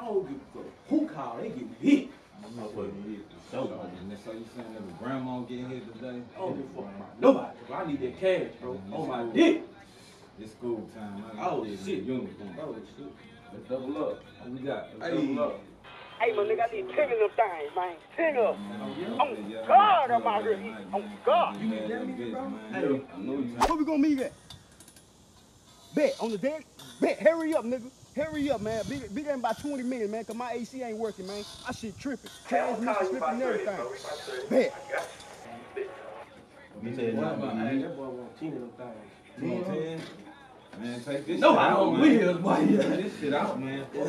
don't give a fuck who called, they getting hit. Motherfucking hit. So, that's how you saying that the grandma getting hit today? I don't give a fuck about nobody, bro. I need that cash, bro. On my dick. It's school time. Oh shit. Uniform. Oh shit. Let's double up. What we got? Let's Hey. double up. Hey, my nigga, I need 10 of them things, man. 10 of them. Oh, On God, I'm out here eating. On God. You need that bitch, man. Hey. I know you. Where we gonna meet at? Bet, on the deck? Bet, hurry up, nigga. Hurry up, man. Big ain't about 20 minutes, man, cause my AC ain't working, man. I shit tripping. Transmission slipping and everything. Bet. You said That what boy about me? want 10 of them things. You want 10? Man, take this No, shit I out, don't man. will, boy. Take this shit out, man. This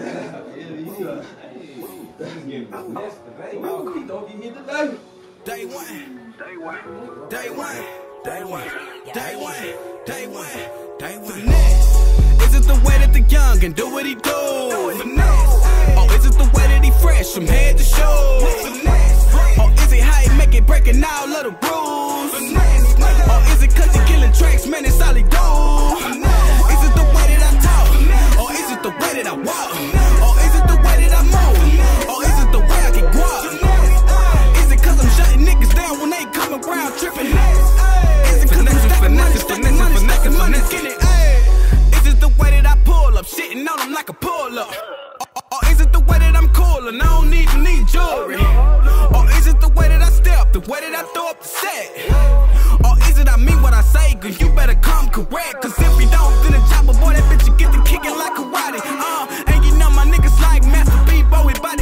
is getting finessed today. He don't get hit today. Day one, day one, day one, day one, day one, day one, day one. Finesse. Is it the way that the young can do what he do? Finesse. Or is it the way that he fresh from head to shoes? Finesse. Or is it how he make it breaking all of the rules? Finesse. Or is it cause he killing tracks, man, it's all he do? Finesse. Is it the way that I talk? Or is it the way that I walk? Or is it the way that I move? Or is it the way I get guap? Is it cause I'm shutting niggas down when they come around tripping? Is it cause I'm stacking money, get it? Is it the way that I pull up, shitting on them like a pull up? Or is it the way that I'm cool and I don't even need jewelry? Or is it the way that I step, the way that I throw up the set? Or is it I mean what I say, cause you better come correct? Cause if you don't, then the chopper, boy, that bitch you get the kicking like karate. And you know my niggas like Master P, boy, we body.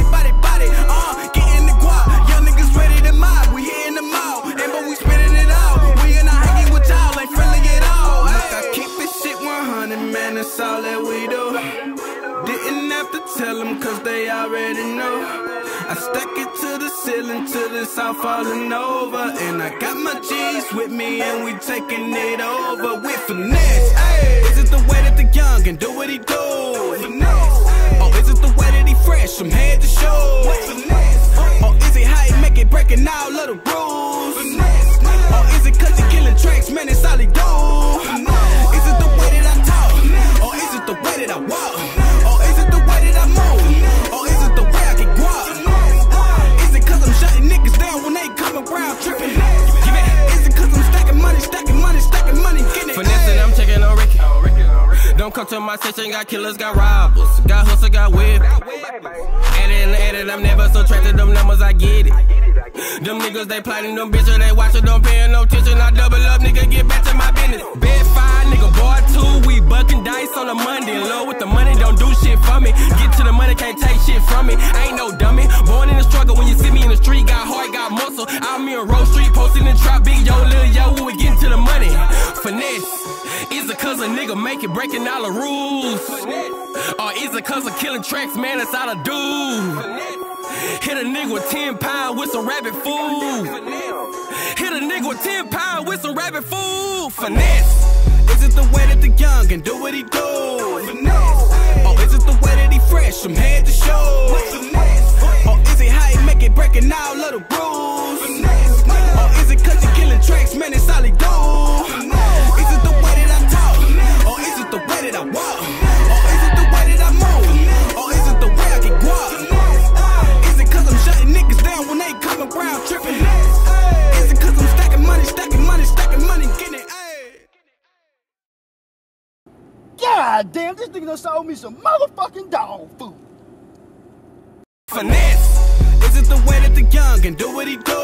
Get in the guap, young niggas ready to mob. We here in the mall, and but we spinning it all. We in a hanging with y'all, ain't friendly at all. Look, I keep this shit 100, man, that's all that we do. Didn't have to tell them, cause they already know. I stack it to the ceiling till it's all falling over. And I got my G's with me, and we taking it over with finesse. Ay, is it the way that the young can do what he do? Finesse. Or is it the way that he fresh from head to shoes? Or is it how he make it breaking all of the rules? Or is it cause he killing tracks, man, it's all he do? Is it the way that I talk? Or is it the way that I walk? Or is it the way that I move? Or is it the way I get guap? Is it cause I'm shutting niggas down when they come around tripping? Is it cause I'm stacking money, getting it? Finessing, I'm checking on Ricky. Don't come to my section, got killers, got robbers, got hustle, got whip. Edit, I'm never subtracted them numbers, I get it. Them niggas, they plotting them bitches, they watching, don't paying no attention. I double up, nigga, get back to my business. Bed 5, nigga, boy 2, we bucking dice on a Monday. Low with the money, don't do shit for me. Get to the money, can't take shit from me. I ain't no dummy, born in the struggle. When you see me in the street, got heart, got muscle. I'm in Road Street, posting in trap, big yo, lil yo, when we getting to the money. Finesse. Is it cause a nigga make it breaking all the rules? Or is it cause of killing tracks, man, that's all I do? Hit a nigga with 10 pounds with some rabbit food. Hit a nigga with 10 pounds with some rabbit food. Finesse. Is it the way that the young can do what he do? Finesse. Or is it the way that he fresh from head to shoes? Or is it how he make it breaking all of the rules? Or is it cause he killing tracks, man, it's all he do? Is it the way that I talk? Or is it the way that I walk? Or is it the way that I move? Or is it the way I get guap? Is it cause I'm shutting niggas down when they come around tripping? Is it cause I'm stacking money, getting it? God damn, this nigga done sold me some motherfucking dog food. Finesse. Is it the way that the young can do what he do?